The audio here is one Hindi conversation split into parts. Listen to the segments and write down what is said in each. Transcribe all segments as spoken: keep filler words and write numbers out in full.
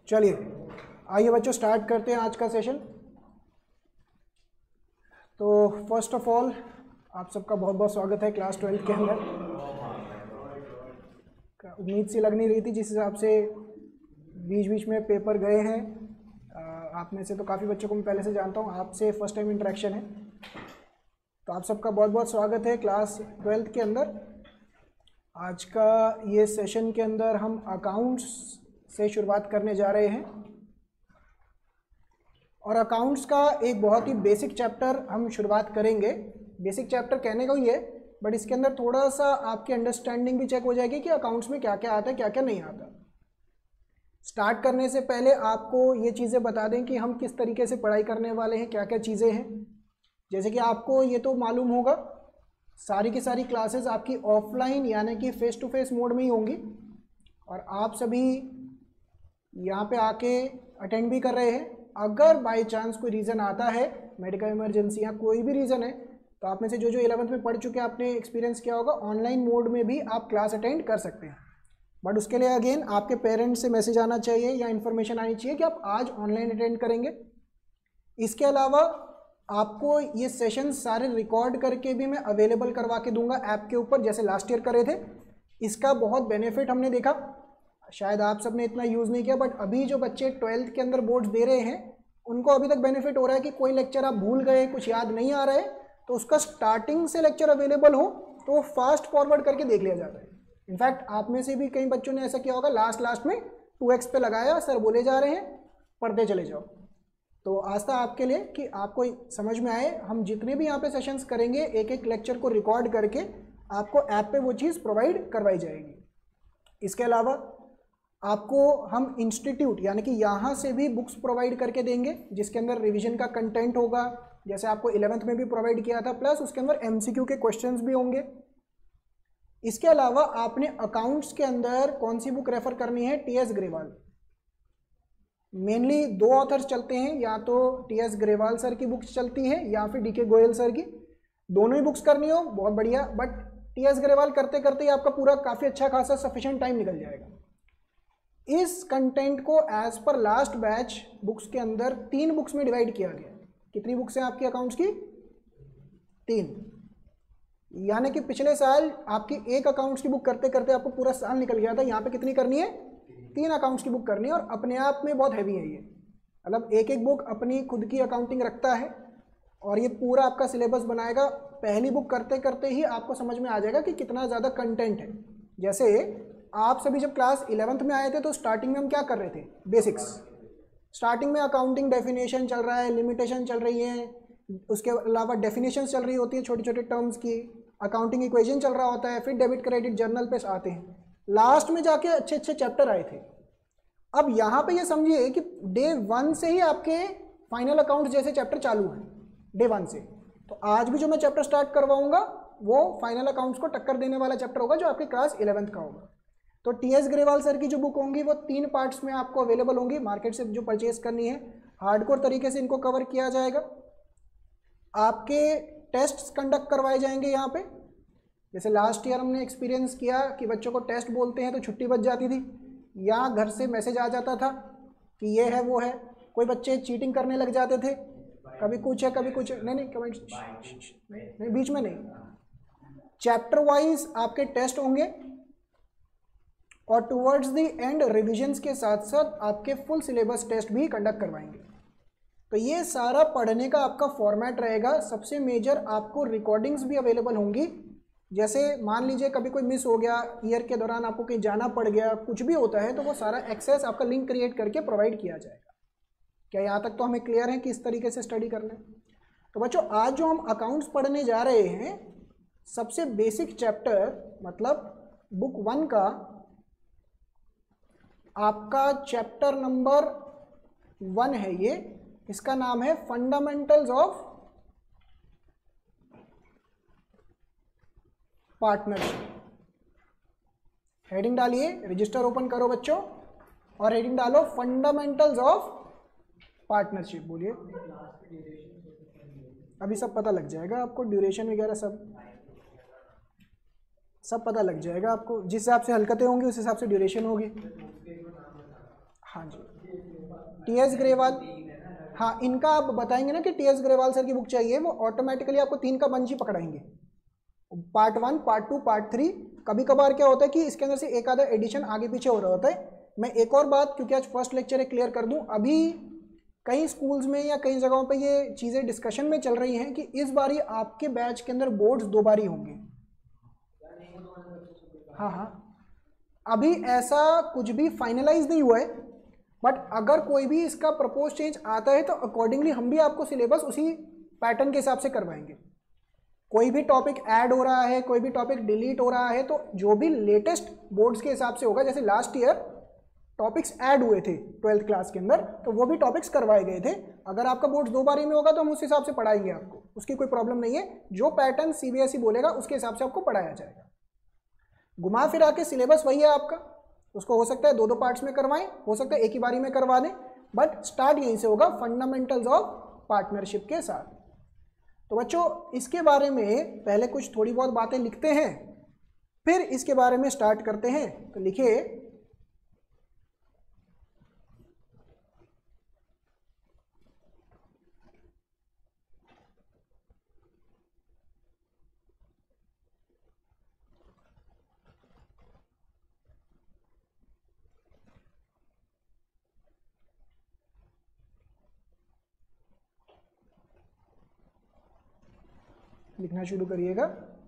चलिए आइए बच्चों स्टार्ट करते हैं आज का सेशन। तो फर्स्ट ऑफ ऑल आप सबका बहुत बहुत स्वागत है क्लास ट्वेल्थ के अंदर। उम्मीद सी लग नहीं रही थी जिस हिसाब से बीच बीच में पेपर गए हैं। आप में से तो काफ़ी बच्चों को मैं पहले से जानता हूँ, आपसे फर्स्ट टाइम इंटरेक्शन है, तो आप सबका बहुत बहुत स्वागत है क्लास ट्वेल्थ के अंदर। आज का ये सेशन के अंदर हम अकाउंट्स से शुरुआत करने जा रहे हैं और अकाउंट्स का एक बहुत ही बेसिक चैप्टर हम शुरुआत करेंगे। बेसिक चैप्टर कहने को ही है, बट इसके अंदर थोड़ा सा आपकी अंडरस्टैंडिंग भी चेक हो जाएगी कि अकाउंट्स में क्या क्या आता है क्या क्या नहीं आता। स्टार्ट करने से पहले आपको ये चीज़ें बता दें कि हम किस तरीके से पढ़ाई करने वाले हैं, क्या क्या चीज़ें हैं। जैसे कि आपको ये तो मालूम होगा सारी की सारी क्लासेस आपकी ऑफलाइन यानी कि फ़ेस टू फेस मोड में ही होंगी और आप सभी यहाँ पे आके अटेंड भी कर रहे हैं। अगर बाय चांस कोई रीज़न आता है, मेडिकल इमरजेंसी या कोई भी रीज़न है, तो आप में से जो जो इलेवंथ में पढ़ चुके हैं आपने एक्सपीरियंस किया होगा, ऑनलाइन मोड में भी आप क्लास अटेंड कर सकते हैं। बट उसके लिए अगेन आपके पेरेंट्स से मैसेज आना चाहिए या इन्फॉर्मेशन आनी चाहिए कि आप आज ऑनलाइन अटेंड करेंगे। इसके अलावा आपको ये सेशन सारे रिकॉर्ड करके भी मैं अवेलेबल करवा के दूंगा ऐप के ऊपर, जैसे लास्ट ईयर करे थे। इसका बहुत बेनिफिट हमने देखा, शायद आप सब ने इतना यूज़ नहीं किया, बट अभी जो बच्चे ट्वेल्थ के अंदर बोर्ड्स दे रहे हैं उनको अभी तक बेनिफिट हो रहा है कि कोई लेक्चर आप भूल गए, कुछ याद नहीं आ रहा है, तो उसका स्टार्टिंग से लेक्चर अवेलेबल हो तो वो फास्ट फॉरवर्ड करके देख लिया जाता है। इनफैक्ट आप में से भी कई बच्चों ने ऐसा किया होगा, लास्ट लास्ट में टू एक्स पे लगाया, सर बोले जा रहे हैं पढ़ते चले जाओ। तो आस्था आपके लिए कि आपको समझ में आए, हम जितने भी यहाँ पे सेशंस करेंगे एक एक लेक्चर को रिकॉर्ड करके आपको ऐप पे वो चीज़ प्रोवाइड करवाई जाएगी। इसके अलावा आपको हम इंस्टीट्यूट यानी कि यहाँ से भी बुक्स प्रोवाइड करके देंगे जिसके अंदर रिवीजन का कंटेंट होगा, जैसे आपको इलेवेंथ में भी प्रोवाइड किया था, प्लस उसके अंदर एमसीक्यू के क्वेश्चंस भी होंगे। इसके अलावा आपने अकाउंट्स के अंदर कौन सी बुक रेफर करनी है? T S Grewal. मेनली दो ऑथर्स चलते हैं, या तो टी एस ग्रेवाल सर की बुक्स चलती है या फिर डी के गोयल सर की। दोनों ही बुक्स करनी हो बहुत बढ़िया, बट टी एस ग्रेवाल करते करते ही आपका पूरा काफ़ी अच्छा खासा सफिशिएंट टाइम निकल जाएगा। इस कंटेंट को as per last batch books के अंदर तीन बुक्स में डिवाइड किया गया। कितनी बुक्स हैं आपकी अकाउंट्स की? तीन। यानी कि पिछले साल आपकी एक अकाउंट्स की बुक करते करते आपको पूरा साल निकल गया था, यहाँ पे कितनी करनी है? तीन अकाउंट्स की बुक करनी है, और अपने आप में बहुत हैवी है ये। मतलब एक एक बुक अपनी खुद की अकाउंटिंग रखता है और ये पूरा आपका सिलेबस बनाएगा। पहली बुक करते करते ही आपको समझ में आ जाएगा कि कितना ज़्यादा कंटेंट है। जैसे आप सभी जब क्लास इलेवेंथ में आए थे तो स्टार्टिंग में हम क्या कर रहे थे? बेसिक्स। स्टार्टिंग में अकाउंटिंग डेफिनेशन चल रहा है, लिमिटेशन चल रही है, उसके अलावा डेफिनेशन चल रही होती है छोटे छोटे टर्म्स की, अकाउंटिंग इक्वेशन चल रहा होता है, फिर डेबिट क्रेडिट जर्नल पे आते हैं, लास्ट में जाके अच्छे अच्छे चैप्टर आए थे। अब यहाँ पे ये समझिए कि डे वन से ही आपके फाइनल अकाउंट जैसे चैप्टर चालू हैं, डे वन से। तो आज भी जो मैं चैप्टर स्टार्ट करवाऊंगा वो फाइनल अकाउंट्स को टक्कर देने वाला चैप्टर होगा जो आपके क्लास इलेवेंथ का होगा। तो टी एस ग्रेवाल सर की जो बुक होंगी वो तीन पार्ट्स में आपको अवेलेबल होंगी, मार्केट से जो परचेज करनी है। हार्डकोर तरीके से इनको कवर किया जाएगा। आपके टेस्ट्स कंडक्ट करवाए जाएंगे यहाँ पे। जैसे लास्ट ईयर हमने एक्सपीरियंस किया कि बच्चों को टेस्ट बोलते हैं तो छुट्टी बच जाती थी, या घर से मैसेज आ जाता था कि ये है वो है। कोई बच्चे चीटिंग करने लग जाते थे, कभी कुछ है कभी कुछ। नहीं नहीं कमेंट नहीं, बीच में नहीं। चैप्टर वाइज आपके टेस्ट होंगे और टुवर्ड्स द एंड रिविजन्स के साथ साथ आपके फुल सिलेबस टेस्ट भी कंडक्ट करवाएंगे। तो ये सारा पढ़ने का आपका फॉर्मेट रहेगा। सबसे मेजर आपको रिकॉर्डिंग्स भी अवेलेबल होंगी। जैसे मान लीजिए कभी कोई मिस हो गया, ईयर के दौरान आपको कहीं जाना पड़ गया, कुछ भी होता है, तो वो सारा एक्सेस आपका लिंक क्रिएट करके प्रोवाइड किया जाएगा। क्या यहाँ तक तो हमें क्लियर है कि इस तरीके से स्टडी करना है? तो बच्चों आज जो हम अकाउंट्स पढ़ने जा रहे हैं, सबसे बेसिक चैप्टर मतलब बुक वन का आपका चैप्टर नंबर वन है ये। इसका नाम है फंडामेंटल्स ऑफ पार्टनरशिप। हेडिंग डालिए, रजिस्टर ओपन करो बच्चों और हेडिंग डालो फंडामेंटल्स ऑफ पार्टनरशिप। बोलिए, अभी सब पता लग जाएगा आपको, ड्यूरेशन वगैरह सब सब पता लग जाएगा आपको। जिस हिसाब से हलकतें होंगी उस हिसाब से ड्यूरेशन होगी। हाँ जी, टी एस ग्रेवाल, हाँ इनका आप बताएंगे ना कि टी एस ग्रेवाल सर की बुक चाहिए, वो ऑटोमेटिकली आपको तीन का बंच ही पकड़ाएंगे, part one, part two, part three. कभी कभार क्या होता है कि इसके अंदर से एक आधा एडिशन आगे पीछे हो रहा होता है। मैं एक और बात, क्योंकि आज फर्स्ट लेक्चर है, क्लियर कर दूं, अभी कई स्कूल्स में या कई जगहों पे ये चीज़ें डिस्कशन में चल रही हैं कि इस बारी आपके बैच के अंदर बोर्ड्स दो बारी होंगे। हाँ हाँ, अभी ऐसा कुछ भी फाइनलाइज नहीं हुआ है, बट अगर कोई भी इसका प्रपोज चेंज आता है तो अकॉर्डिंगली हम भी आपको सिलेबस उसी पैटर्न के हिसाब से करवाएंगे। कोई भी टॉपिक ऐड हो रहा है, कोई भी टॉपिक डिलीट हो रहा है, तो जो भी लेटेस्ट बोर्ड्स के हिसाब से होगा, जैसे लास्ट ईयर टॉपिक्स ऐड हुए थे ट्वेल्थ क्लास के अंदर, तो वो भी टॉपिक्स करवाए गए थे। अगर आपका बोर्ड दो बारी में होगा तो हम उस हिसाब से पढ़ाएंगे आपको, उसकी कोई प्रॉब्लम नहीं है। जो पैटर्न सीबीएसई बोलेगा उसके हिसाब से आपको पढ़ाया जाएगा। घुमा फिरा के सिलेबस वही है आपका, उसको हो सकता है दो दो पार्ट्स में करवाएं, हो सकता है एक ही बारी में करवा दें, बट स्टार्ट यहीं से होगा, फंडामेंटल्स ऑफ पार्टनरशिप के साथ। तो बच्चों इसके बारे में पहले कुछ थोड़ी बहुत बातें लिखते हैं, फिर इसके बारे में स्टार्ट करते हैं। तो लिखिए, लिखना शुरू करिएगा।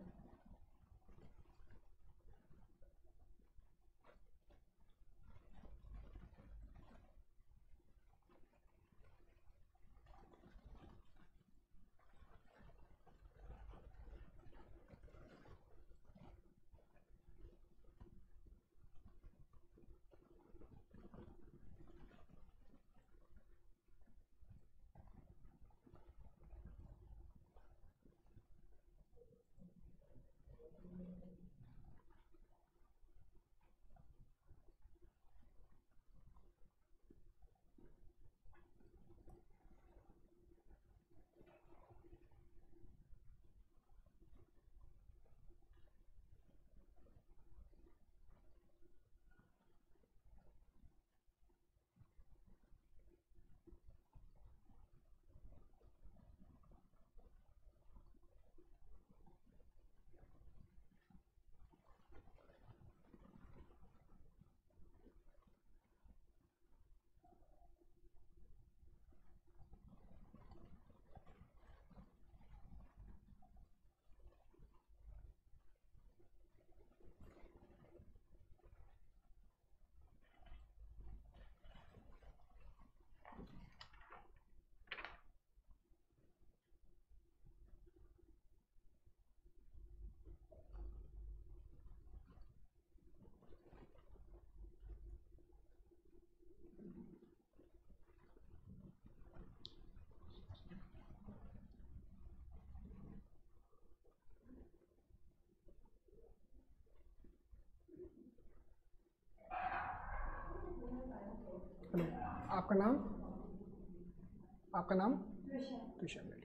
हेलो, आपका नाम? आपका नाम? तुषार मेरी।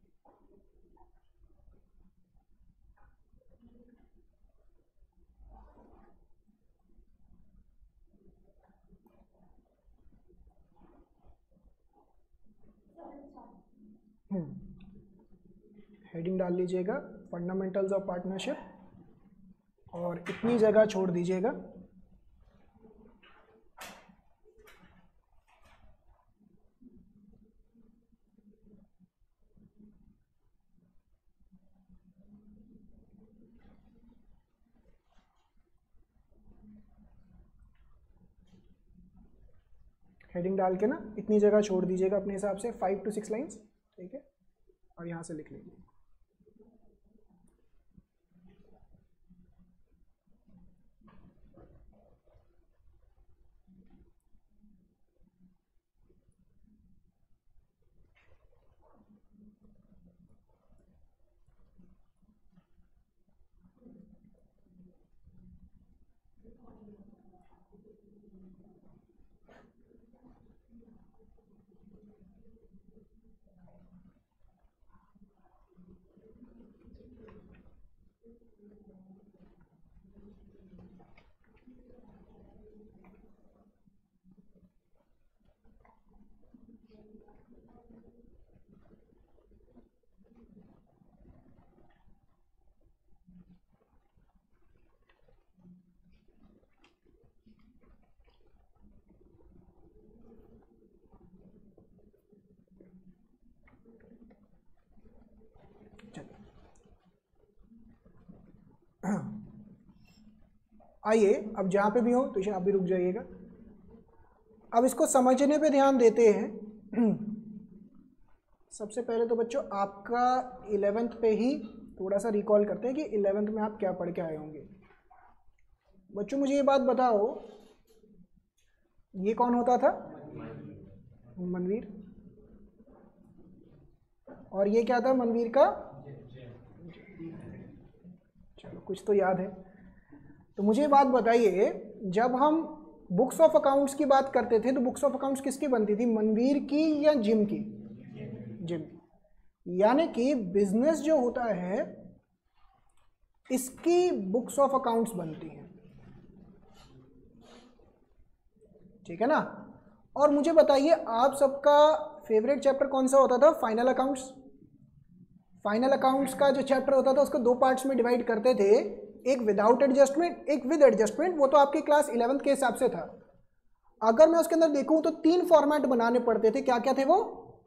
हेडिंग डाल लीजिएगा, फंडामेंटल्स ऑफ पार्टनरशिप, और इतनी जगह छोड़ दीजिएगा। हेडिंग डाल के ना इतनी जगह छोड़ दीजिएगा अपने हिसाब से, फाइव टू सिक्स लाइन्स, ठीक है, और यहाँ से लिख लीजिए। आइए अब जहाँ पे भी हो तो आप भी रुक जाइएगा। अब इसको समझने पे ध्यान देते हैं। सबसे पहले तो बच्चों आपका इलेवेंथ पे ही थोड़ा सा रिकॉल करते हैं कि इलेवेंथ में आप क्या पढ़ के आए होंगे। बच्चों मुझे ये बात बताओ, ये कौन होता था? मनवीर। और ये क्या था मनवीर का? चलो कुछ तो याद है। तो मुझे बात बताइए, जब हम बुक्स ऑफ अकाउंट्स की बात करते थे तो बुक्स ऑफ अकाउंट्स किसकी बनती थी? मनवीर की या जिम की? जिम की। यानी कि बिजनेस जो होता है इसकी बुक्स ऑफ अकाउंट्स बनती हैं, ठीक है ना। और मुझे बताइए आप सबका फेवरेट चैप्टर कौन सा होता था? Final accounts. फाइनल अकाउंट्स का जो चैप्टर होता था उसको दो पार्ट्स में डिवाइड करते थे, एक विदाउट एडजस्टमेंट, एक विद एडजस्टमेंट। वो तो आपकी क्लास इलेवेंथ के हिसाब से था। अगर मैं उसके अंदर देखूं तो तीन फॉर्मेट बनाने पड़ते थे। क्या क्या थे वो?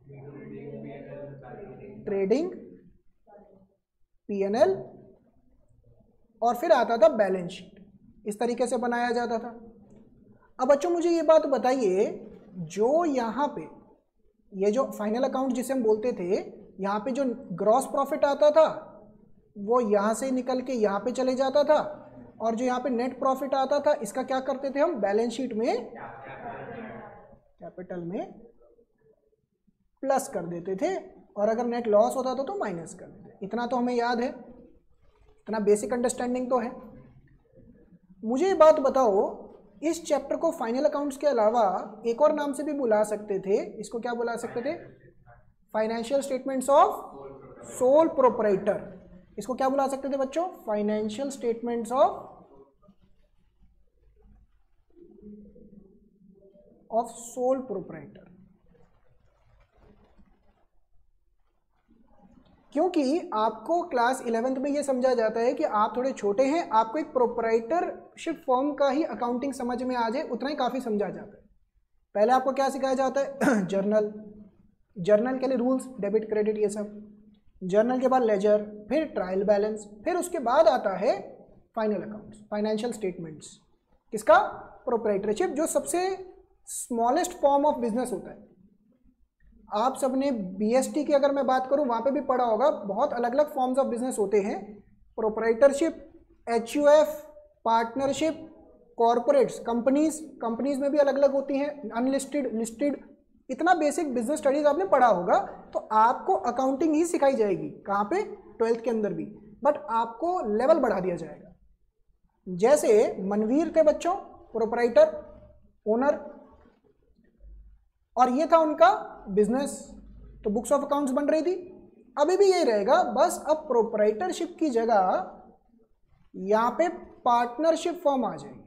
ट्रेडिंग, पीएनएल और फिर आता था बैलेंस शीट। इस तरीके से बनाया जाता था। अब बच्चों मुझे ये बात बताइए, जो यहाँ पे ये जो फाइनल अकाउंट जिसे हम बोलते थे, यहाँ पे जो ग्रॉस प्रॉफिट आता था वो यहाँ से निकल के यहाँ पे चले जाता था, और जो यहाँ पे नेट प्रॉफिट आता था इसका क्या करते थे हम? बैलेंस शीट में कैपिटल में प्लस कर देते थे, और अगर नेट लॉस होता था तो माइनस कर देते। इतना तो हमें याद है, इतना बेसिक अंडरस्टैंडिंग तो है। मुझे ये बात बताओ, इस चैप्टर को फाइनल अकाउंट्स के अलावा एक और नाम से भी बुला सकते थे। इसको क्या बुला सकते थे? Financial statements of sole proprietor. इसको क्या बुला सकते थे बच्चों? Financial statements of of sole proprietor. क्योंकि आपको क्लास इलेवेंथ में ये समझा जाता है कि आप थोड़े छोटे हैं, आपको एक प्रोपराइटरशिप फॉर्म का ही अकाउंटिंग समझ में आ जाए, उतना ही काफ़ी समझा जाता है। पहले आपको क्या सिखाया जाता है? जर्नल। जर्नल के लिए रूल्स, डेबिट क्रेडिट ये सब। जर्नल के बाद लेजर, फिर ट्रायल बैलेंस, फिर उसके बाद आता है फाइनल अकाउंट्स, फाइनेंशियल स्टेटमेंट्स। किसका? प्रोपराइटरशिप, जो सबसे स्मॉलेस्ट फॉर्म ऑफ बिजनेस होता है। आप सबने बीएसटी की अगर मैं बात करूं वहां पे भी पढ़ा होगा, बहुत अलग अलग फॉर्म्स ऑफ बिजनेस होते हैं। Proprietorship, HUF, partnership, corporates, companies, companies में भी अलग अलग होती हैं, अनलिस्टेड, लिस्टेड। इतना बेसिक बिजनेस स्टडीज आपने पढ़ा होगा, तो आपको अकाउंटिंग ही सिखाई जाएगी। कहाँ पे? ट्वेल्थ के अंदर भी। बट आपको लेवल बढ़ा दिया जाएगा। जैसे मनवीर थे बच्चों, प्रोपराइटर, ओनर, और ये था उनका बिजनेस, तो बुक्स ऑफ अकाउंट्स बन रही थी। अभी भी यही रहेगा, बस अब प्रोपराइटरशिप की जगह यहां पे पार्टनरशिप फॉर्म आ जाएगी।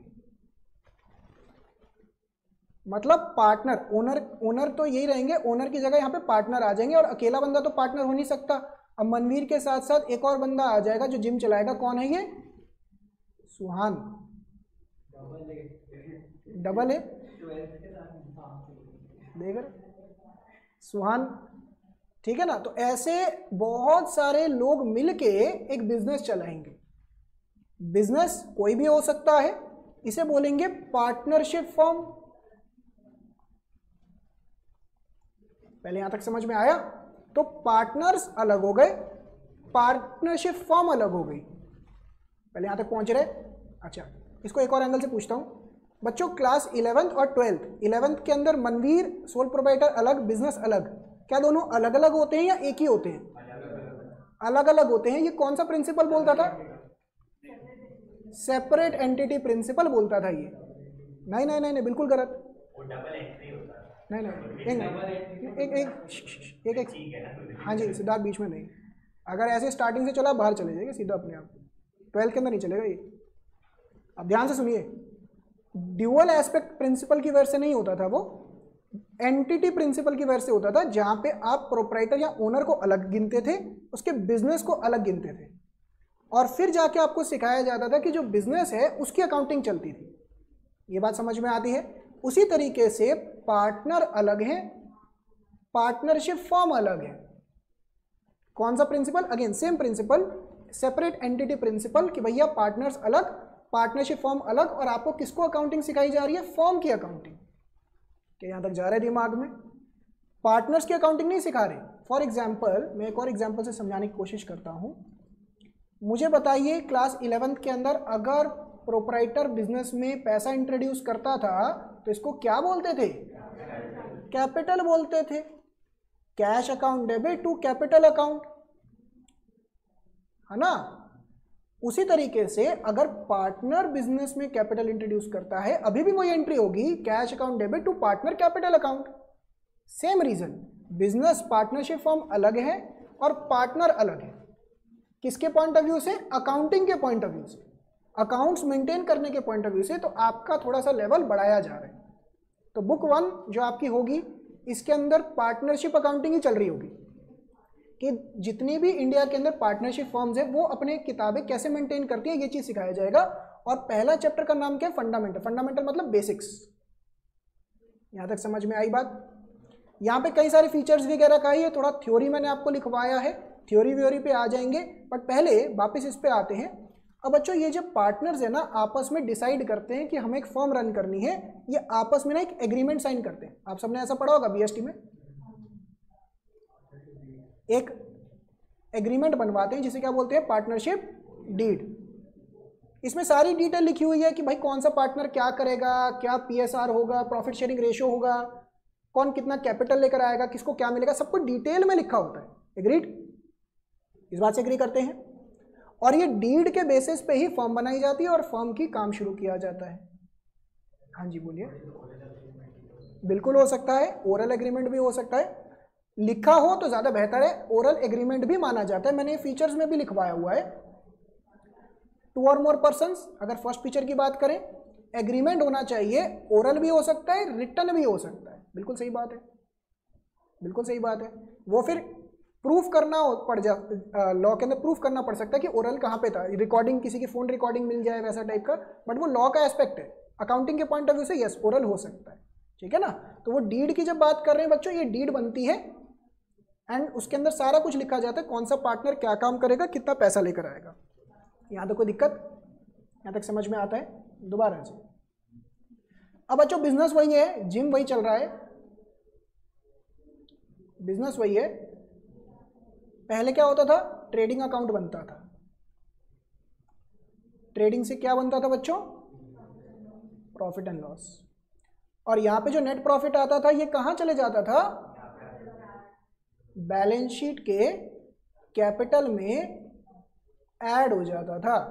मतलब पार्टनर, ओनर ओनर तो यही रहेंगे, ओनर की जगह यहाँ पे पार्टनर आ जाएंगे। और अकेला बंदा तो पार्टनर हो नहीं सकता। अब मनवीर के साथ साथ एक और बंदा आ जाएगा जो जिम चलाएगा। कौन है ये? सुहान। डबल है, देख रहे सुहान, ठीक है ना। तो ऐसे बहुत सारे लोग मिलके एक बिजनेस चलाएंगे। बिजनेस कोई भी हो सकता है, इसे बोलेंगे पार्टनरशिप फॉर्म। पहले यहां तक समझ में आया? तो पार्टनर्स अलग हो गए, पार्टनरशिप फॉर्म अलग हो गई। पहले यहां तक पहुंच रहे? अच्छा, इसको एक और एंगल से पूछता हूं बच्चों। क्लास इलेवेंथ और ट्वेल्थ, इलेवेंथ के अंदर मनवीर, सोल प्रोप्राइटर अलग, बिजनेस अलग, क्या दोनों अलग अलग होते हैं या एक ही होते हैं? अलग अलग होते हैं। ये कौन सा प्रिंसिपल बोलता था? सेपरेट एंटिटी प्रिंसिपल बोलता था ये। नहीं नहीं नहीं नहीं, बिल्कुल गलत। नहीं नहीं, एक एक एक एक एक हाँ जी सिद्धार्थ, बीच में नहीं। अगर ऐसे स्टार्टिंग से चला बाहर चले जाएगा सीधा अपने आप। ट्वेल्थ के अंदर नहीं चलेगा ये। अब ध्यान से सुनिए, ड्यूअल एस्पेक्ट प्रिंसिपल की वजह से नहीं होता था, वो एंटिटी प्रिंसिपल की वजह से होता था, जहां पे आप प्रोप्राइटर या ओनर को अलग गिनते थे, उसके बिजनेस को अलग गिनते थे, और फिर जाके आपको सिखाया जाता था कि जो बिजनेस है उसकी अकाउंटिंग चलती थी। ये बात समझ में आती है? उसी तरीके से पार्टनर अलग है, पार्टनरशिप फॉर्म अलग है। कौन सा principle? Again same principle, separate entity principle, कि भैया पार्टनर्स अलग, पार्टनरशिप फॉर्म अलग, और आपको किसको अकाउंटिंग सिखाई जा रही है? फॉर्म की अकाउंटिंग। क्या यहाँ तक जा रहा है दिमाग में? पार्टनर्स की अकाउंटिंग नहीं सिखा रहे। फॉर एग्जाम्पल, मैं एक और एग्जाम्पल से समझाने की कोशिश करता हूँ। मुझे बताइए क्लास इलेवेंथ के अंदर अगर प्रोपराइटर बिजनेस में पैसा इंट्रोड्यूस करता था तो इसको क्या बोलते थे? कैपिटल बोलते थे। Cash account debit to capital account, है ना? उसी तरीके से अगर पार्टनर बिजनेस में कैपिटल इंट्रोड्यूस करता है, अभी भी वही एंट्री होगी, cash account debit to partner capital account. Same reason, business partnership form अलग है और पार्टनर अलग है। किसके पॉइंट ऑफ व्यू से? अकाउंटिंग के पॉइंट ऑफ व्यू से, अकाउंट्स मेंटेन करने के पॉइंट ऑफ व्यू से। तो आपका थोड़ा सा लेवल बढ़ाया जा रहा है। तो बुक वन जो आपकी होगी, इसके अंदर पार्टनरशिप अकाउंटिंग ही चल रही होगी कि जितनी भी इंडिया के अंदर पार्टनरशिप फर्म्स है वो अपने किताबें कैसे मेंटेन करती है, ये चीज सिखाया जाएगा। और पहला चैप्टर का नाम क्या है? फंडामेंटल। फंडामेंटल मतलब बेसिक्स। यहां तक समझ में आई बात? यहाँ पे कई सारे फीचर्स वगैरह का ही है, थोड़ा थ्योरी मैंने आपको लिखवाया है, थ्योरी व्योरी पे आ जाएंगे, बट पहले वापस इस पे आते हैं। अब बच्चों ये जो पार्टनर्स है ना, आपस में डिसाइड करते हैं कि हमें एक फर्म रन करनी है, ये आपस में ना एक एग्रीमेंट साइन करते हैं। आप सबने ऐसा पढ़ा होगा बीएसटी में, एक एग्रीमेंट बनवाते हैं जिसे क्या बोलते हैं? Partnership deed. इसमें सारी डिटेल लिखी हुई है कि भाई कौन सा पार्टनर क्या करेगा, क्या पीएसआर होगा, प्रॉफिट शेयरिंग रेशियो होगा, कौन कितना कैपिटल लेकर आएगा, किसको क्या मिलेगा, सब कुछ डिटेल में लिखा होता है। एग्रीड? इस बात से एग्री करते हैं? और ये डीड के बेसिस पे ही फर्म बनाई जाती है और फर्म की काम शुरू किया जाता है। हाँ जी बोलिए। बिल्कुल हो सकता है, ओरल एग्रीमेंट भी हो सकता है, लिखा हो तो ज्यादा बेहतर है। ओरल एग्रीमेंट भी माना जाता है, मैंने फीचर्स में भी लिखवाया हुआ है। टू और मोर पर्सन्स, अगर फर्स्ट फीचर की बात करें, एग्रीमेंट होना चाहिए, ओरल भी हो सकता है, रिटन भी हो सकता है। बिल्कुल सही बात है, बिल्कुल सही बात है। वो फिर प्रूफ करना पड़ जा, लॉ के अंदर प्रूफ करना पड़ सकता है कि ओरल कहाँ पे था, रिकॉर्डिंग, किसी की फोन रिकॉर्डिंग मिल जाए वैसा टाइप का, बट वो लॉ का एस्पेक्ट है। अकाउंटिंग के पॉइंट ऑफ व्यू से यस ओरल हो सकता है, ठीक है ना। तो वो डीड की जब बात कर रहे हैं बच्चों, ये डीड बनती है एंड उसके अंदर सारा कुछ लिखा जाता है, कौन सा पार्टनर क्या काम करेगा, कितना पैसा लेकर आएगा। यहाँ तक कोई दिक्कत? यहाँ तक समझ में आता है? दोबारा से अब बच्चों बिजनेस वही है, जिम वही चल रहा है, बिजनेस वही है। पहले क्या होता था? ट्रेडिंग अकाउंट बनता था। ट्रेडिंग से क्या बनता था बच्चों? Profit and loss. और यहां पे जो नेट प्रॉफिट आता था ये कहां चले जाता था? बैलेंस शीट के कैपिटल में ऐड हो जाता था।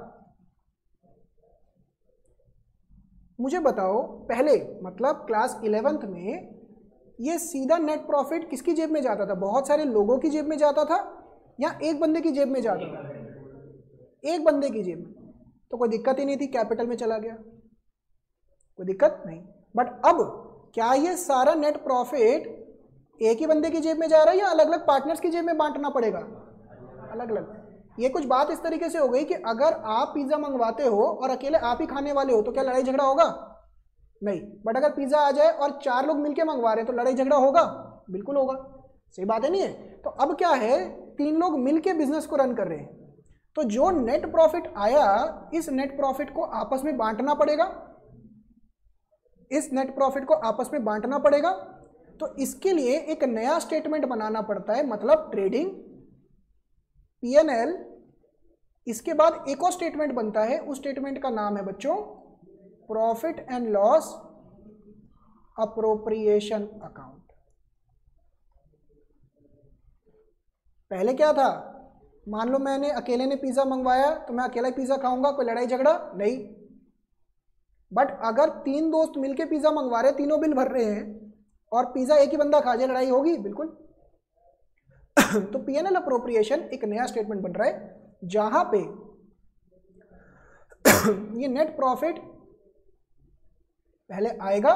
मुझे बताओ पहले, मतलब क्लास इलेवेंथ में ये सीधा नेट प्रॉफिट किसकी जेब में जाता था? बहुत सारे लोगों की जेब में जाता था या एक बंदे की जेब में जाता था? एक बंदे की जेब में, तो कोई दिक्कत ही नहीं थी, कैपिटल में चला गया, कोई दिक्कत नहीं। बट अब क्या ये सारा नेट प्रॉफिट एक ही बंदे की जेब में जा रहा है या अलग अलग पार्टनर्स की जेब में बांटना पड़ेगा? अलग अलग। ये कुछ बात इस तरीके से हो गई कि अगर आप पिज्जा मंगवाते हो और अकेले आप ही खाने वाले हो तो क्या लड़ाई झगड़ा होगा? नहीं। बट अगर पिज्जा आ जाए और चार लोग मिलके मंगवा रहे हैं तो लड़ाई झगड़ा होगा? बिल्कुल होगा। सही बात है नहीं है? तो अब क्या है, तीन लोग मिलके बिजनेस को रन कर रहे हैं, तो जो नेट प्रॉफिट आया इस नेट प्रॉफिट को आपस में बांटना पड़ेगा, इस नेट प्रॉफिट को आपस में बांटना पड़ेगा। तो इसके लिए एक नया स्टेटमेंट बनाना पड़ता है, मतलब ट्रेडिंग, पी एन एल, इसके बाद एक और स्टेटमेंट बनता है, उस स्टेटमेंट का नाम है बच्चों profit and loss appropriation account. पहले क्या था, मान लो मैंने अकेले ने पिज्जा मंगवाया तो मैं अकेला ही पिज्जा खाऊंगा, कोई लड़ाई झगड़ा नहीं। बट अगर तीन दोस्त मिलके पिज्जा मंगवा रहे, तीनों बिल भर रहे हैं और पिज्जा एक ही बंदा खा जाए, लड़ाई होगी? बिल्कुल। तो पी एन एल अप्रोप्रिएशन एक नया स्टेटमेंट बन रहा है जहां पे ये नेट प्रॉफिट पहले आएगा,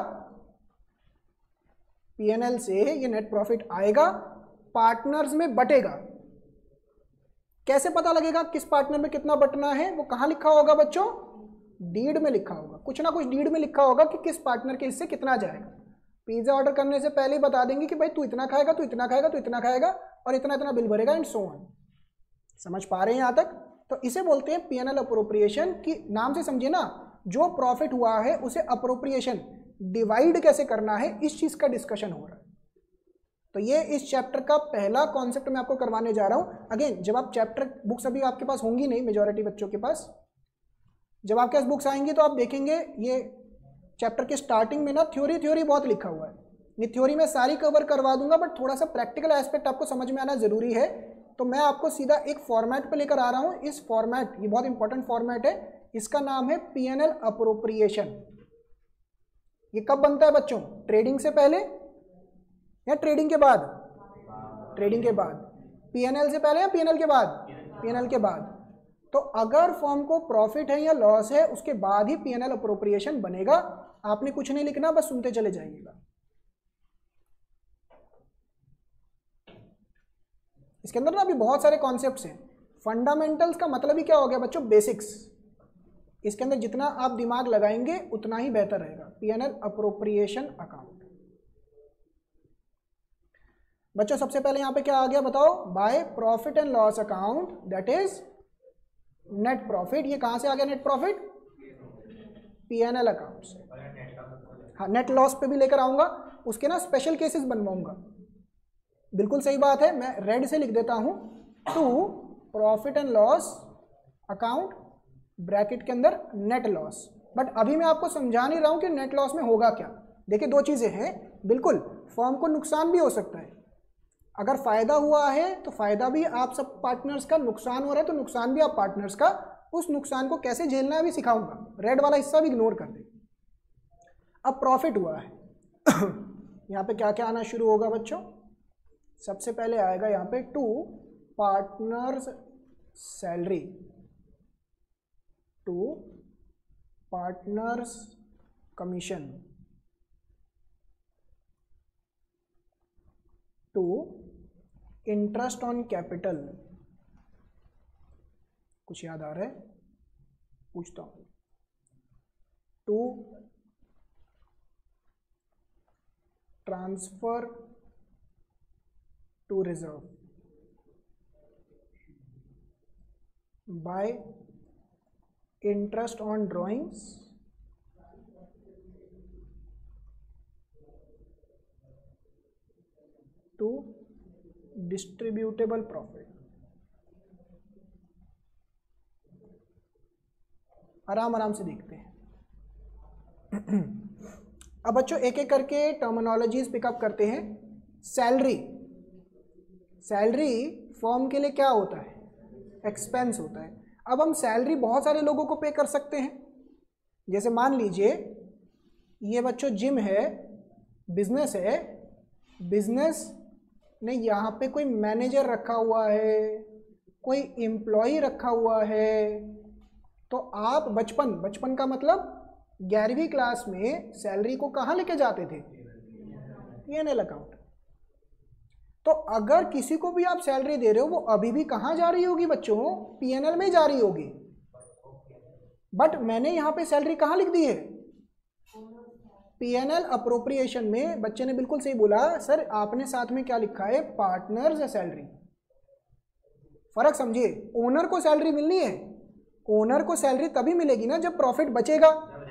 पी एन एल से ये नेट प्रॉफिट आएगा, पार्टनर्स में बटेगा। कैसे पता लगेगा किस पार्टनर में कितना बटना है? वो कहां लिखा होगा बच्चों? डीड में लिखा होगा, कुछ ना कुछ डीड में लिखा होगा कि किस पार्टनर के हिस्से कितना जाएगा। पिज्जा ऑर्डर करने से पहले ही बता देंगे कि भाई तू इतना खाएगा, तू इतना खाएगा, तू इतना खाएगा और इतना इतना बिल भरेगा एंड सो ऑन। समझ पा रहे हैं यहां तक? तो इसे बोलते हैं पीएनएल अप्रोप्रिएशन, की नाम से समझिए ना, जो प्रॉफिट हुआ है उसे अप्रोप्रिएशन डिवाइड कैसे करना है, इस चीज का डिस्कशन हो रहा है। तो ये इस चैप्टर का पहला कॉन्सेप्ट मैं आपको करवाने जा रहा हूं। अगेन, जब आप चैप्टर बुक्स अभी आपके पास होंगी नहीं, मेजॉरिटी बच्चों के पास, जब आपके पास बुक्स आएंगी तो आप देखेंगे ये चैप्टर के स्टार्टिंग में ना थ्योरी थ्योरी बहुत लिखा हुआ है। ये थ्योरी मैं सारी कवर करवा दूंगा, बट थोड़ा सा प्रैक्टिकल एस्पेक्ट आपको समझ में आना जरूरी है। तो मैं आपको सीधा एक फॉर्मेट पे लेकर आ रहा हूं। इस फॉर्मेट, ये बहुत इंपॉर्टेंट फॉर्मेट है, इसका नाम है पीएनएल अप्रोप्रिएशन। ये कब बनता है बच्चों? ट्रेडिंग से पहले या ट्रेडिंग के बाद? ट्रेडिंग के बाद। पीएनएल से पहले या पीएनएल के बाद? पीएनएल के बाद। तो अगर फर्म को प्रॉफिट है या लॉस है, उसके बाद ही पीएनएल अप्रोप्रिएशन बनेगा। आपने कुछ नहीं लिखना, बस सुनते चले जाइएगा। इसके अंदर ना अभी बहुत सारे कॉन्सेप्ट्स हैं। फंडामेंटल्स का मतलब ही क्या हो गया बच्चों? बेसिक्स। इसके अंदर जितना आप दिमाग लगाएंगे उतना ही बेहतर रहेगा। PNL appropriation account. बच्चों सबसे पहले यहां पे क्या आ गया बताओ? By profit and loss account, that is net profit. ये कहां से आ गया नेट प्रॉफिट? पीएनएल अकाउंट से। हाँ, नेट लॉस पे भी लेकर आऊंगा, उसके ना स्पेशल केसेस बनवाऊंगा। बिल्कुल सही बात है, मैं रेड से लिख देता हूं, to profit and loss account bracket के अंदर नेट लॉस। बट अभी मैं आपको समझा नहीं रहा हूं कि नेट लॉस में होगा क्या। देखिए दो चीजें हैं, बिल्कुल फर्म को नुकसान भी हो सकता है। अगर फायदा हुआ है तो फायदा भी आप सब पार्टनर्स का, नुकसान हो रहा है तो नुकसान भी आप पार्टनर्स का। उस नुकसान को कैसे झेलना है भी सिखाऊंगा। रेड वाला हिस्सा भी इग्नोर कर दे। अब प्रॉफिट हुआ है यहाँ पे क्या क्या आना शुरू होगा बच्चों? सबसे पहले आएगा यहाँ पे to partners salary, to partners commission, to interest on capital. कुछ याद आ रहा है? पूछता हूं। To transfer to reserve by interest on drawings, to distributable profit. आराम आराम से देखते हैं। अब बच्चों एक एक करके टर्मिनोलॉजीज पिकअप करते हैं। सैलरी, सैलरी फर्म के लिए क्या होता है? एक्सपेंस होता है। अब हम सैलरी बहुत सारे लोगों को पे कर सकते हैं। जैसे मान लीजिए ये बच्चों जिम है, बिजनेस है, बिजनेस ने यहाँ पे कोई मैनेजर रखा हुआ है, कोई एम्प्लॉय रखा हुआ है। तो आप बचपन, बचपन का मतलब ग्यारहवीं क्लास में सैलरी को कहाँ लेके जाते थे? PNL account. तो अगर किसी को भी आप सैलरी दे रहे हो, वो अभी भी कहाँ जा रही होगी बच्चों? पीएनएल में जा रही होगी। बट मैंने यहाँ पे सैलरी कहाँ लिख दी है? पीएनएल अप्रोप्रिएशन में। बच्चे ने बिल्कुल सही बोला सर, आपने साथ में क्या लिखा है? Partners salary. फर्क समझिए, ओनर को सैलरी मिलनी है। ओनर को सैलरी तभी मिलेगी ना जब प्रॉफिट बचेगा।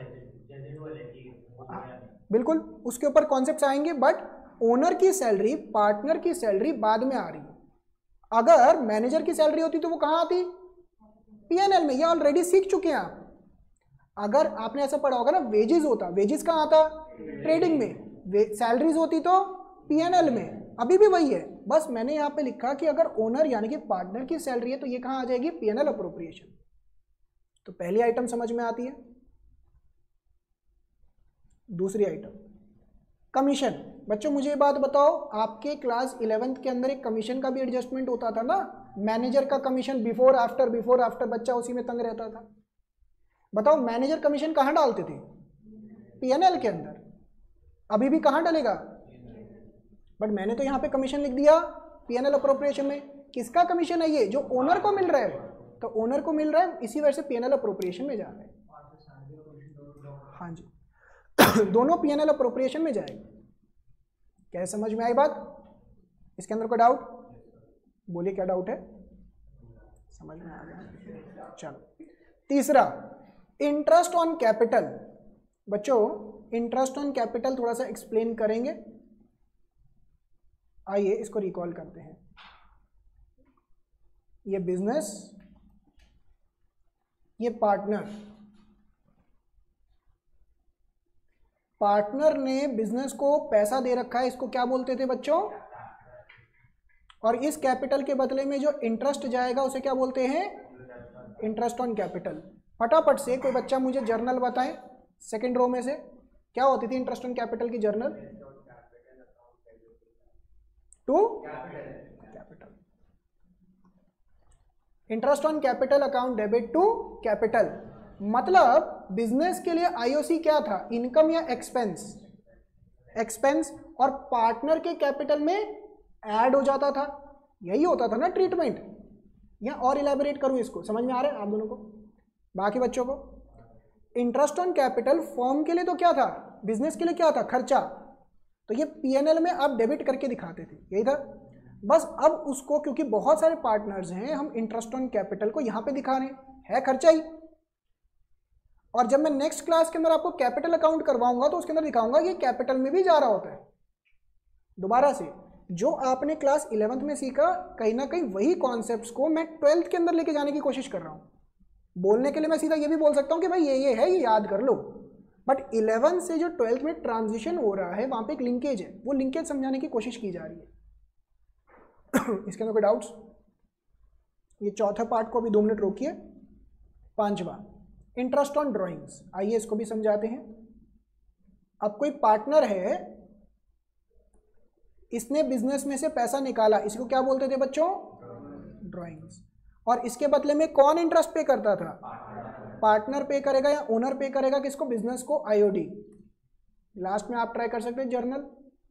बिल्कुल, उसके ऊपर कॉन्सेप्ट्स आएंगे। बट ओनर की सैलरी, पार्टनर की सैलरी बाद में आ रही है। अगर मैनेजर की सैलरी होती तो वो कहाँ आती? पीएनएल में। ये ऑलरेडी सीख चुके हैं आप। अगर आपने ऐसा पढ़ा होगा ना, वेजेस होता, वेजेस कहाँ आता? ट्रेडिंग में। सैलरीज होती तो पीएनएल में। अभी भी वही है, बस मैंने यहाँ पे लिखा कि अगर ओनर यानी कि पार्टनर की सैलरी है तो ये कहाँ आ जाएगी? PNL appropriation. तो पहली आइटम समझ में आती है। दूसरी आइटम कमीशन। बच्चों मुझे बात बताओ, आपके क्लास इलेवेंथ के अंदर एक कमीशन का भी एडजस्टमेंट होता था ना? मैनेजर का commission, before after, before after, बच्चा उसी में तंग रहता था। बताओ मैनेजर कमीशन कहाँ डालते थे? पीएनएल के अंदर। अभी भी कहाँ डालेगा? बट मैंने तो यहाँ पे कमीशन लिख दिया पीएनएल अप्रोप्रिएशन में। किसका कमीशन है ये? जो ओनर को मिल रहा है। तो ओनर को मिल रहा है, इसी वजह से पीएनएल अप्रोप्रिएशन में जा रहा है। हाँ जी दोनों पीएनएल अप्रोप्रिएशन में जाएगा। क्या समझ में आई बात? इसके अंदर कोई डाउट? बोलिए क्या डाउट है? समझ में आ गया। चलो तीसरा, इंटरेस्ट ऑन कैपिटल। बच्चों इंटरेस्ट ऑन कैपिटल थोड़ा सा एक्सप्लेन करेंगे, आइए इसको रिकॉल करते हैं। ये बिजनेस, ये पार्टनर, पार्टनर ने बिजनेस को पैसा दे रखा है, इसको क्या बोलते थे बच्चों? और इस कैपिटल के बदले में जो इंटरेस्ट जाएगा उसे क्या बोलते हैं? Interest on capital. फटाफट से कोई बच्चा मुझे जर्नल बताएं, सेकंड रो में से क्या होती थी इंटरेस्ट ऑन कैपिटल की journal? To capital. Interest on capital account debit to capital, मतलब बिजनेस के लिए आईओसी क्या था? इनकम या एक्सपेंस? एक्सपेंस, और पार्टनर के कैपिटल में ऐड हो जाता था, यही होता था ना ट्रीटमेंट। या और इलेबोरेट करूं इसको, समझ में आ रहा है आप दोनों को, बाकी बच्चों को? इंटरेस्ट ऑन कैपिटल फर्म के लिए तो क्या था? बिजनेस के लिए क्या था? खर्चा। तो ये पीएनएल में आप डेबिट करके दिखाते थे, यही था बस। अब उसको क्योंकि बहुत सारे पार्टनर्स हैं, हम इंटरेस्ट ऑन कैपिटल को यहां पे दिखा रहे हैं, है खर्चा ही। और जब मैं नेक्स्ट क्लास के अंदर आपको कैपिटल अकाउंट करवाऊंगा तो उसके अंदर दिखाऊंगा ये कैपिटल में भी जा रहा होता है। दोबारा से जो आपने क्लास इलेवेंथ में सीखा, कहीं ना कहीं वही कॉन्सेप्ट्स को मैं ट्वेल्थ के अंदर लेके जाने की कोशिश कर रहा हूं। बोलने के लिए मैं सीधा ये भी बोल सकता हूं कि भाई ये ये है, ये याद कर लो, बट इलेवेंथ से जो ट्वेल्थ में ट्रांजिशन हो रहा है वहां पे एक लिंकेज है, वो लिंकेज समझाने की कोशिश की जा रही है। इसके अंदर कोई डाउट्स? ये चौथा पार्ट को अभी दो मिनट रोकिए। पांचवा, इंटरेस्ट ऑन ड्राइंग्स, आइए इसको भी समझाते हैं। अब कोई पार्टनर है, इसने बिजनेस में से पैसा निकाला, इसको क्या बोलते थे बच्चों? ड्राइंग्स। और इसके बदले में कौन इंटरेस्ट पे करता था? पार्टनर पे करेगा या ओनर पे करेगा किसको? बिजनेस को, आईओडी। लास्ट में आप ट्राई कर सकते हैं जर्नल,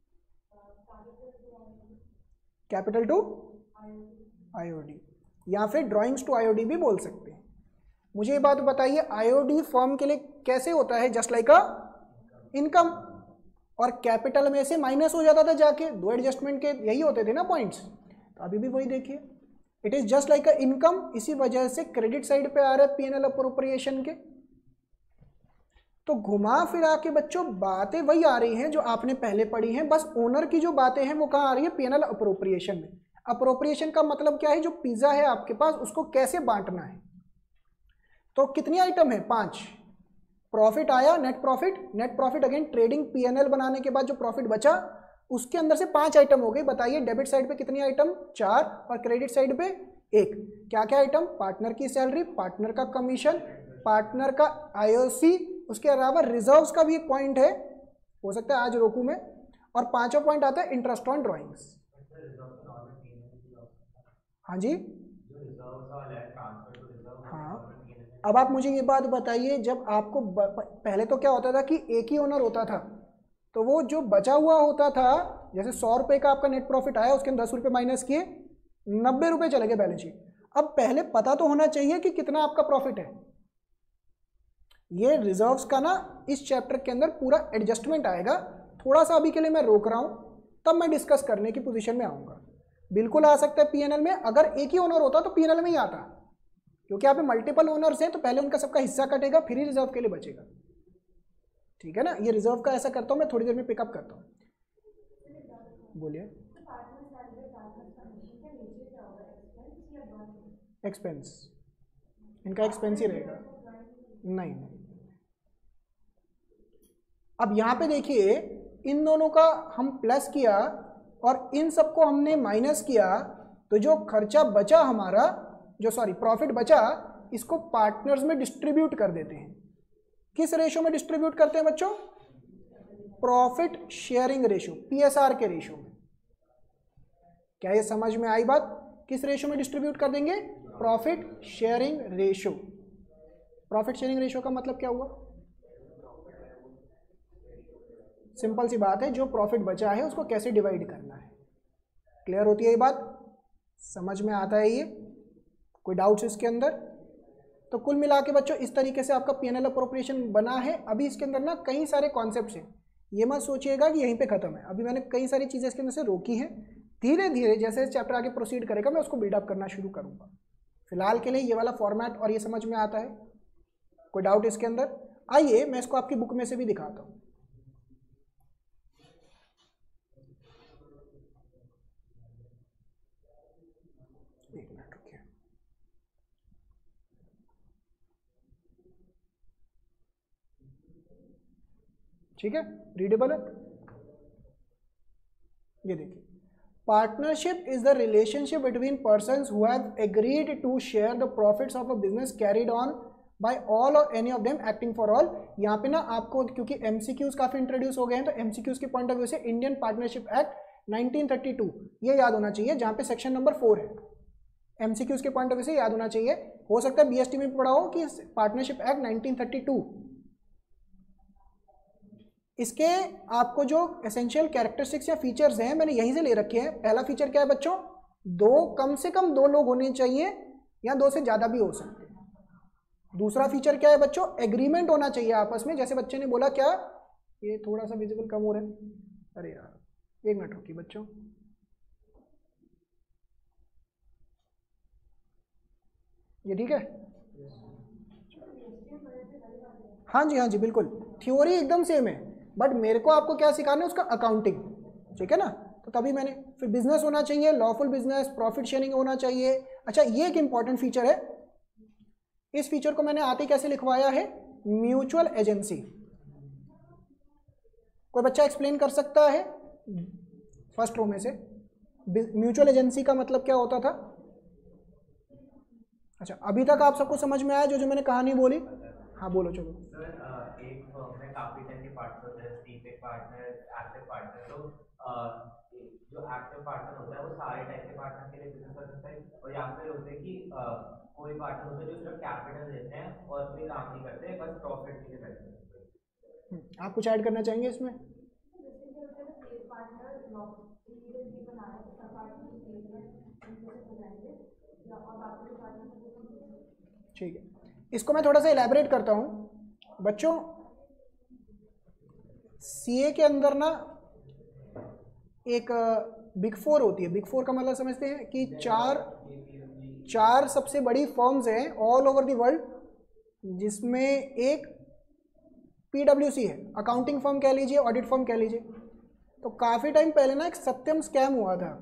कैपिटल टू आईओडी, या फिर ड्राइंग्स टू आईओडी भी बोल सकते हैं। मुझे ये बात बताइए, आईओडी फर्म के लिए कैसे होता है? जस्ट लाइक अ इनकम, और कैपिटल में से माइनस हो जाता था जाके, दो एडजस्टमेंट के यही होते थे ना पॉइंट्स। तो अभी भी वही देखिए, it is just like a income, इसी वजह से क्रेडिट साइड पे आ रहा है पीएनएल अप्रोप्रिएशन के। तो घुमा फिरा के बच्चों बातें वही आ रही हैं जो आपने पहले पढ़ी हैं, बस ओनर की जो बातें हैं वो कहाँ आ रही है? पीएनएल अप्रोप्रिएशन में। अप्रोप्रिएशन का मतलब क्या है? जो पिज्जा है आपके पास उसको कैसे बांटना है। तो कितनी आइटम है? पांच। प्रॉफिट आया, net profit, net profit again trading PNL बनाने के बाद जो प्रॉफिट बचा उसके अंदर से पांच आइटम हो गई। बताइए डेबिट साइड पे कितनी आइटम? चार, और क्रेडिट साइड पे एक। क्या क्या आइटम? पार्टनर की सैलरी, पार्टनर का कमीशन, पार्टनर का आईओसी, उसके अलावा रिजर्व्स का भी एक पॉइंट है, हो सकता है आज रोकू में, और पांचों पॉइंट आता है इंटरेस्ट ऑन ड्राइंग्स। हाँ जी, हाँ। अब आप मुझे ये बात बताइए, जब आपको पहले तो क्या होता था कि एक ही ओनर होता था, तो वो जो बचा हुआ होता था, जैसे सौ रुपए का आपका नेट प्रॉफिट आया, उसके दस रुपए माइनस किए, नब्बे रुपए चले गए बैलेंस शीट। अब पहले पता तो होना चाहिए कि कितना आपका प्रॉफिट है। ये रिजर्व्स का ना इस चैप्टर के अंदर पूरा एडजस्टमेंट आएगा। थोड़ा सा अभी के लिए मैं रोक रहा हूं, तब मैं डिस्कस करने की पोजीशन में आऊंगा। बिल्कुल आ सकता है पीएनएल में, अगर एक ही ओनर होता तो पीएनएल में ही आता, क्योंकि यहाँ पे मल्टीपल ओनर्स हैं तो पहले उनका सबका हिस्सा कटेगा, फिर ही रिजर्व के लिए बचेगा। ठीक है ना? ये रिजर्व का ऐसा करता हूँ मैं, थोड़ी देर में पिकअप करता हूँ। बोलिए। एक्सपेंस, इनका एक्सपेंस ही रहेगा। नहीं नहीं, अब यहां पे देखिए, इन दोनों का हम प्लस किया और इन सबको हमने माइनस किया, तो जो खर्चा बचा हमारा, जो सॉरी प्रॉफिट बचा, इसको पार्टनर्स में डिस्ट्रीब्यूट कर देते हैं। किस रेशो में डिस्ट्रीब्यूट करते हैं बच्चों? प्रॉफिट शेयरिंग रेशो, पीएसआर के रेशो में। क्या ये समझ में आई बात? किस रेशो में डिस्ट्रीब्यूट कर देंगे? Profit sharing ratio. Profit sharing ratio का मतलब क्या हुआ? सिंपल सी बात है, जो प्रॉफिट बचा है उसको कैसे डिवाइड करना है। क्लियर होती है ये बात? समझ में आता है ये? कोई डाउट्स इसके अंदर? तो कुल मिला के बच्चों इस तरीके से आपका पीएनएल अप्रोप्रिएशन बना है। अभी इसके अंदर ना कई सारे कॉन्सेप्ट्स हैं, ये मत सोचिएगा कि यहीं पे खत्म है। अभी मैंने कई सारी चीज़ें इसके अंदर से रोकी हैं, धीरे धीरे जैसे चैप्टर आगे प्रोसीड करेगा मैं उसको बिल्डअप करना शुरू करूँगा। फिलहाल के लिए ये वाला फॉर्मेट और ये समझ में आता है? कोई डाउट इसके अंदर? आइए मैं इसको आपकी बुक में से भी दिखाता हूँ। एक मिनट रुकिए। ठीक है, रीडेबल है? ये देखिए, partnership is the relationship between persons who have agreed to share the profits of a business carried on by all or any of them acting for all. यहाँ पे ना आपको क्योंकि एमसीक्यूज काफी इंट्रोड्यूस हो गए हैं, तो एमसीक्यूज के पॉइंट ऑफ व्यू से Indian partnership act nineteen thirty two ये याद होना चाहिए, जहाँ पे सेक्शन नंबर फोर है। एमसीक्यूज के पॉइंट ऑफ व्यू से याद होना चाहिए। हो सकता है बीएसटी में पढ़ा हो कि partnership act nineteen thirty two, इसके आपको जो एसेंशियल कैरेक्टरिस्टिक्स या फीचर्स हैं मैंने यहीं से ले रखे हैं। पहला फीचर क्या है बच्चों? दो, कम से कम दो लोग होने चाहिए या दो से ज्यादा भी हो सकते हैं। दूसरा फीचर क्या है बच्चों? एग्रीमेंट होना चाहिए आपस में। जैसे बच्चे ने बोला, क्या ये थोड़ा सा विजिबल कम हो रहा है? अरे यार एक मिनट रुकिए बच्चों। ये ठीक है? हाँ जी हाँ जी बिल्कुल, थ्योरी एकदम सेम है, बट मेरे को आपको क्या सिखाना है उसका अकाउंटिंग। ठीक है ना? तो तभी मैंने फिर बिजनेस होना चाहिए, लॉफुल बिजनेस, प्रॉफिट शेयरिंग होना चाहिए। अच्छा, ये एक इंपॉर्टेंट फीचर है। इस फीचर को मैंने आते कैसे लिखवाया है? Mutual agency. कोई बच्चा एक्सप्लेन कर सकता है फर्स्ट रो में से? म्यूचुअल एजेंसी का मतलब क्या होता था? अच्छा, अभी तक आप सबको समझ में आया जो जो मैंने कहानी बोली? हाँ बोलो चलो। सर एक फर्म में काफी टाइप के पार्टनर होते हैं, स्टीपेड पार्टनर, एक्टिव पार्टनर। तो जो एक्टिव पार्टनर होता है वो सारे टाइप के पार्टनर के लिए बिजनेस कर सकता है, और या फिर होते हैं कि कोई पार्टनर होता है जो सिर्फ कैपिटल देते हैं और कोई काम नहीं करते, बस प्रॉफिट के लिए करते हैं। आप कुछ ऐड करना चाहेंगे इसमें? ठीक है, इसको मैं थोड़ा सा इलैबोरेट करता हूं बच्चों। सीए के अंदर ना एक बिग फोर होती है। बिग फोर का मतलब समझते हैं कि चार चार सबसे बड़ी फर्म्स हैं ऑल ओवर द वर्ल्ड, जिसमें एक पीडब्ल्यूसी है, अकाउंटिंग फर्म कह लीजिए, ऑडिट फर्म कह लीजिए। तो काफी टाइम पहले ना एक सत्यम स्कैम हुआ था,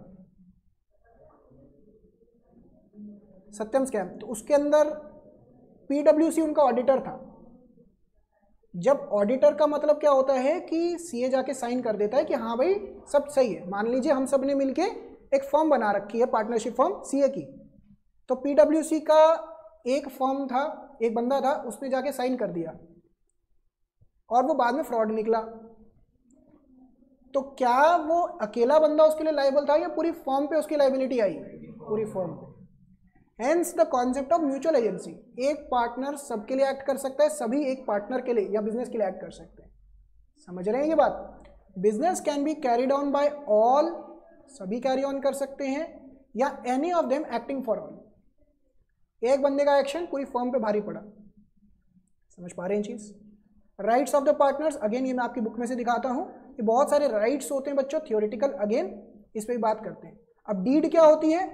सत्यम स्कैम। तो उसके अंदर पीडब्ल्यूसी उनका ऑडिटर था। जब ऑडिटर का मतलब क्या होता है कि सीए जाके साइन कर देता है कि हाँ भाई सब सही है। मान लीजिए हम सब ने मिलके एक फर्म बना रखी है, पार्टनरशिप फर्म सीए की। तो पीडब्ल्यूसी का एक फर्म था, एक बंदा था, उसने जाके साइन कर दिया और वो बाद में फ्रॉड निकला। तो क्या वो अकेला बंदा उसके लिए लायबल था या पूरी फर्म पे उसकी लायबिलिटी आई? पूरी फर्म पे। Hence the concept of mutual agency. एक पार्टनर सबके लिए एक्ट कर सकता है, सभी एक पार्टनर के लिए या बिजनेस के लिए एक्ट कर सकते हैं। समझ रहे हैं ये बात? Business can be carried on by all, सभी कैरी ऑन कर सकते हैं, या any of them acting for all. एक बंदे का एक्शन पूरी फर्म पे भारी पड़ा। समझ पा रहे हैं चीज? Rights of the partners, again ये मैं आपकी बुक में से दिखाता हूं कि बहुत सारे राइट्स होते हैं बच्चों, थियोरिटिकल, अगेन इस पे भी बात करते हैं। अब डीड क्या होती है?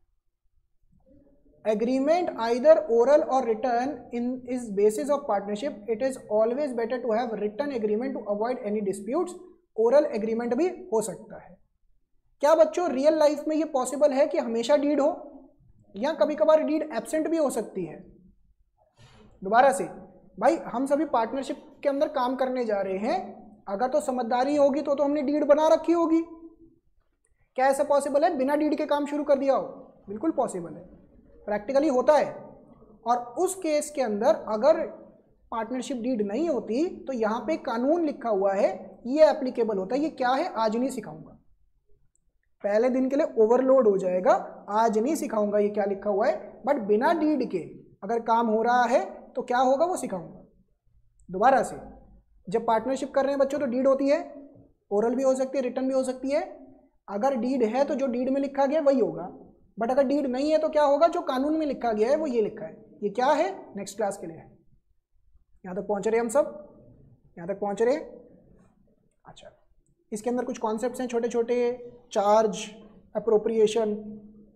agreement either oral or written in is basis of partnership. It is always better to have written agreement to avoid any disputes. oral agreement भी हो सकता है। क्या बच्चों रियल लाइफ में ये पॉसिबल है कि हमेशा डीड हो, या कभी कभार डीड एब्सेंट भी हो सकती है? दोबारा से भाई, हम सभी पार्टनरशिप के अंदर काम करने जा रहे हैं, अगर तो समझदारी होगी तो तो हमने डीड बना रखी होगी। क्या ऐसा पॉसिबल है बिना डीड के काम शुरू कर दिया हो? बिल्कुल पॉसिबल है, प्रैक्टिकली होता है। और उस केस के अंदर अगर पार्टनरशिप डीड नहीं होती तो यहाँ पे कानून लिखा हुआ है, ये एप्लीकेबल होता है। ये क्या है आज नहीं सिखाऊंगा, पहले दिन के लिए ओवरलोड हो जाएगा, आज नहीं सिखाऊंगा ये क्या लिखा हुआ है। बट बिना डीड के अगर काम हो रहा है तो क्या होगा वो सिखाऊंगा। दोबारा से, जब पार्टनरशिप कर रहे हैं बच्चों तो डीड होती है, ओरल भी हो सकती है, रिटर्न भी हो सकती है। अगर डीड है तो जो डीड में लिखा गया वही होगा, बट अगर डीड नहीं है तो क्या होगा? जो कानून में लिखा गया है वो ये लिखा है। ये क्या है? नेक्स्ट क्लास के लिए है। यहाँ तक पहुँच रहे हम सब? यहाँ तक पहुँच रहे? अच्छा, इसके अंदर कुछ कॉन्सेप्ट्स हैं छोटे छोटे, चार्ज, अप्रोप्रिएशन,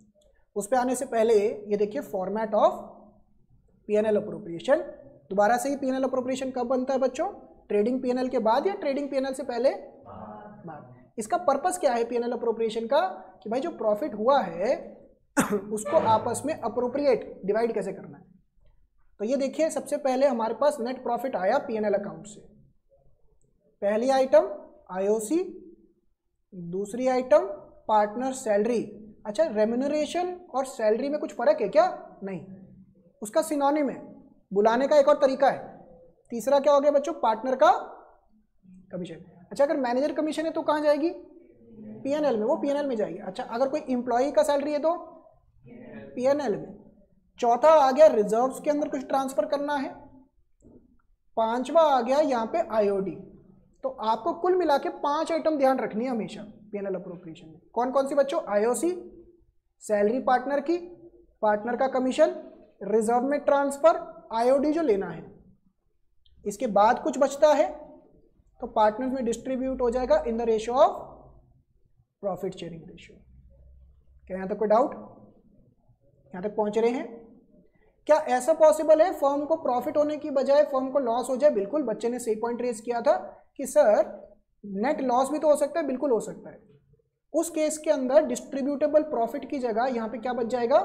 उस पर आने से पहले ये देखिए format of P N L appropriation. दोबारा से ही पी एन एल अप्रोप्रिएशन कब बनता है बच्चों? ट्रेडिंग पी एन एल के बाद या ट्रेडिंग पी एन एल से पहले? बाद। इसका पर्पस क्या है पी एन एल अप्रोप्रिएशन का? कि भाई जो प्रॉफिट हुआ है उसको आपस में अप्रोप्रिएट डिवाइड कैसे करना है। तो ये देखिए सबसे पहले हमारे पास नेट प्रॉफिट आया पी एन एल अकाउंट से। पहली आइटम आई ओ सी, दूसरी आइटम पार्टनर सैलरी। अच्छा, रेम्यूनरेशन और सैलरी में कुछ फर्क है क्या? नहीं, उसका सिनोनिम है, बुलाने का एक और तरीका है। तीसरा क्या हो गया बच्चों? पार्टनर का कमीशन। अच्छा, अगर मैनेजर कमीशन है तो कहाँ जाएगी? पी एन एल में, वो पी एन एल में जाएगी। अच्छा, अगर कोई एम्प्लॉय का सैलरी है तो पी एन एल में। चौथा आ गया रिजर्व्स के अंदर कुछ ट्रांसफर करना है। पांचवा आ गया यहाँ पे आई ओ डी। तो आपको कुल मिला के पांच आइटम ध्यान रखनी है हमेशा पी एन एल अप्रोप्रिएशन में। कौन कौन सी बच्चों? I O C, salary partner की, पार्टनर का कमीशन, रिजर्व में ट्रांसफर, आई ओ डी जो लेना है। इसके बाद कुछ बचता है तो पार्टनर में डिस्ट्रीब्यूट हो जाएगा in the ratio of profit sharing ratio. क्या यहाँ तक कोई डाउट? यहाँ तक पहुंच रहे हैं? क्या ऐसा पॉसिबल है फर्म को प्रॉफिट होने की बजाय फर्म को लॉस हो जाए? बिल्कुल, बच्चे ने सही पॉइंट रेज किया था कि सर नेट लॉस भी तो हो सकता है। बिल्कुल हो सकता है। उस केस के अंदर डिस्ट्रीब्यूटेबल प्रॉफिट की जगह यहाँ पे क्या बच जाएगा?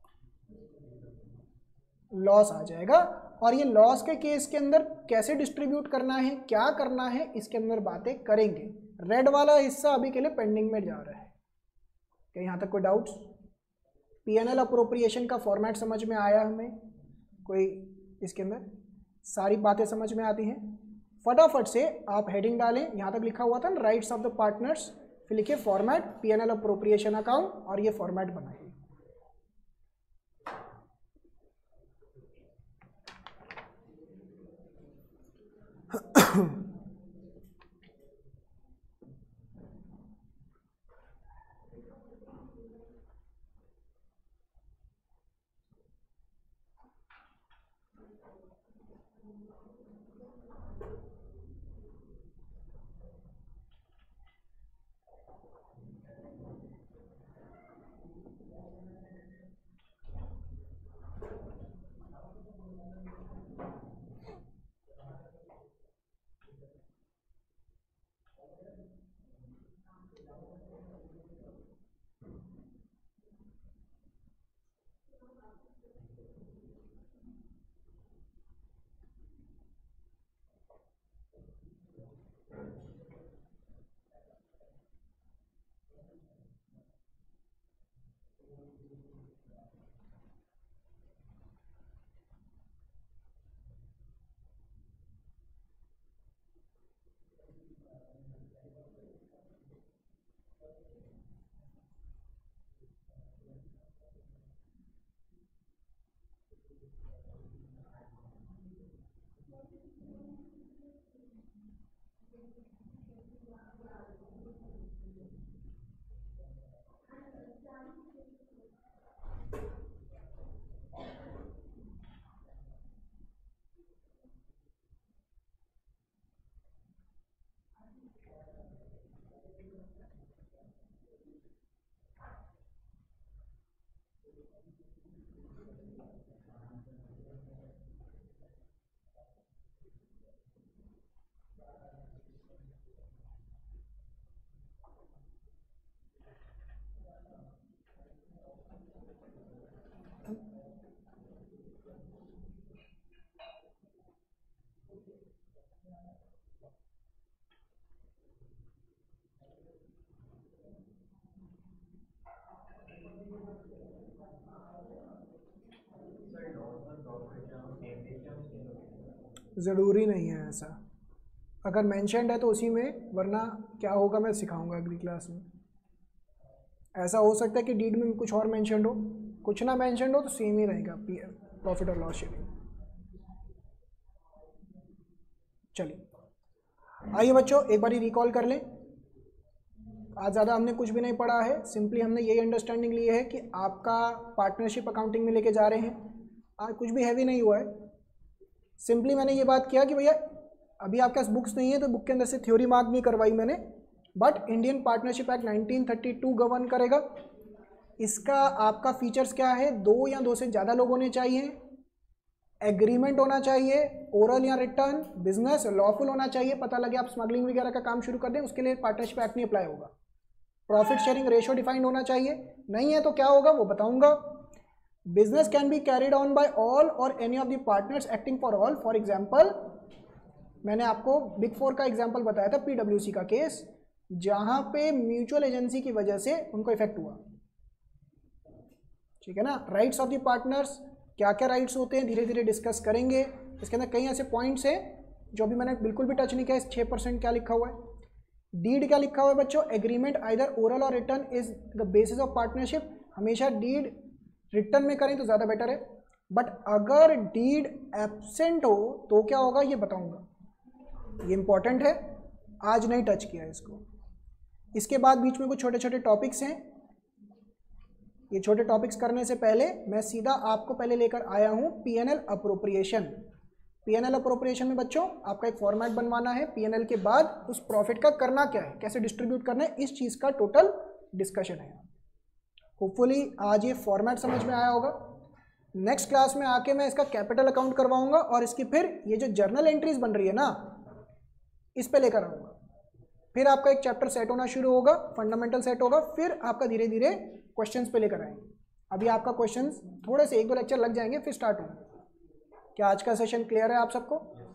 लॉस आ जाएगा। और ये लॉस के केस के अंदर कैसे डिस्ट्रीब्यूट करना है, क्या करना है, इसके अंदर बातें करेंगे। रेड वाला हिस्सा अभी के लिए पेंडिंग में जा रहा है। क्या यहाँ तक कोई doubts? P N L appropriation का फॉर्मेट समझ में आया हमें? कोई इसके अंदर सारी बातें समझ में आती हैं? फटाफट से आप हेडिंग डालें। यहाँ तक लिखा हुआ था ना राइट्स ऑफ द पार्टनर्स, फिर लिखिए format P N L appropriation account और ये फॉर्मेट बनाइए। ज़रूरी नहीं है ऐसा, अगर मेंशन्ड है तो उसी में, वरना क्या होगा मैं सिखाऊंगा अगली क्लास में। ऐसा हो सकता है कि डीड में कुछ और मेंशन्ड हो, कुछ ना मेंशन्ड हो तो सेम ही रहेगा प्रॉफिट और लॉस शेयरिंग। चलिए आइए बच्चों एक बारी रिकॉल कर लें। आज ज़्यादा हमने कुछ भी नहीं पढ़ा है, सिंपली हमने यही अंडरस्टैंडिंग ली है कि आपका पार्टनरशिप अकाउंटिंग में लेके जा रहे हैं। आज कुछ भी हैवी नहीं हुआ है, सिंपली मैंने ये बात किया कि भैया अभी आपके पास बुक्स नहीं है तो बुक के अंदर से थ्योरी मार्क नहीं करवाई मैंने, but Indian partnership act nineteen thirty two govern करेगा। इसका आपका फीचर्स क्या है, दो या दो से ज़्यादा लोग होने चाहिए, एग्रीमेंट होना चाहिए, ओरल या रिटर्न, बिजनेस लॉफुल होना चाहिए, पता लगे आप स्मगलिंग वगैरह का काम शुरू कर दें उसके लिए पार्टनरशिप एक्ट नहीं अप्लाई होगा, प्रॉफिट शेयरिंग रेशियो डिफाइंड होना चाहिए, नहीं है तो क्या होगा वो बताऊंगा, business can be carried on by all or any of the partners acting for all, for example मैंने आपको बिग फोर का एग्जाम्पल बताया था पीडब्ल्यूसी का केस, जहां पे म्यूचुअल एजेंसी की वजह से उनको इफेक्ट हुआ, ठीक है ना। राइट्स ऑफ द पार्टनर्स, क्या क्या राइट्स होते हैं धीरे धीरे डिस्कस करेंगे, इसके अंदर कई ऐसे पॉइंट्स हैं जो अभी मैंने बिल्कुल भी टच नहीं किया। इस छः परसेंट क्या लिखा हुआ है, डीड क्या लिखा हुआ है बच्चों, agreement either oral or written is the basis of partnership, हमेशा डीड रिटर्न में करें तो ज़्यादा बेटर है, बट अगर डीड एब्सेंट हो तो क्या होगा ये बताऊंगा, ये इंपॉर्टेंट है, आज नहीं टच किया है इसको। इसके बाद बीच में कुछ छोटे छोटे टॉपिक्स हैं, ये छोटे टॉपिक्स करने से पहले मैं सीधा आपको पहले लेकर आया हूं पीएनएल अप्रोप्रिएशन। पीएनएल अप्रोप्रिएशन में बच्चों आपका एक फॉर्मेट बनवाना है, पीएनएल के बाद उस प्रॉफिट का करना क्या है, कैसे डिस्ट्रीब्यूट करना है, इस चीज़ का टोटल डिस्कशन है। होपफुली आज ये फॉर्मेट समझ में आया होगा। नेक्स्ट क्लास में आके मैं इसका कैपिटल अकाउंट करवाऊंगा और इसकी फिर ये जो जर्नल एंट्रीज बन रही है ना इस पे लेकर आऊँगा, फिर आपका एक चैप्टर सेट होना शुरू होगा, फंडामेंटल सेट होगा, फिर आपका धीरे धीरे क्वेश्चंस पे लेकर आएंगे। अभी आपका क्वेश्चंस थोड़े से एक दो लेक्चर लग जाएंगे फिर स्टार्ट होंगे। क्या आज का सेशन क्लियर है आप सबको?